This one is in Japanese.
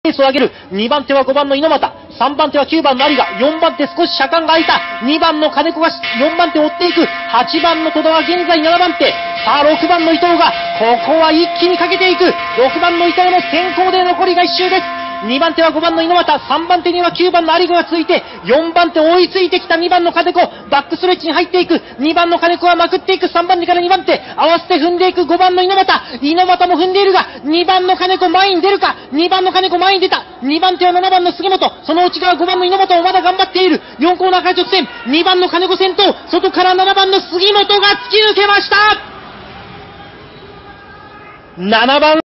ペースを上げる。2番手は5番の猪俣、3番手は9番の有賀、4番手少し車間が空いた。2番の金子が4番手を追っていく。8番の戸田は現在7番手。さあ6番の伊藤がここは一気にかけていく。6番の伊藤の先行で残りが1周です。2番手は5番の猪俣、3番手には9番の有賀がついて、4番手追いついてきた2番の金子、バックストレッチに入っていく。2番の金子はまくっていく。3番手から2番手、合わせて踏んでいく5番の猪俣も踏んでいるが、2番の金子前に出るか。2番の金子前に出た。2番手は7番の杉本、その内側5番の猪俣もまだ頑張っている。4コーナーから直線、2番の金子先頭、外から7番の杉本が突き抜けました。7番